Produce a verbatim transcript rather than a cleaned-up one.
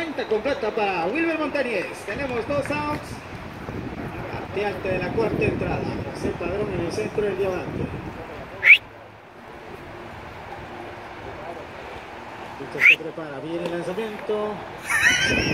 Cuenta completa para Wilber Montañez. Tenemos dos outs. Parte alta de la cuarta entrada. Es el padrón en el centro del diamante. Se prepara bien el lanzamiento.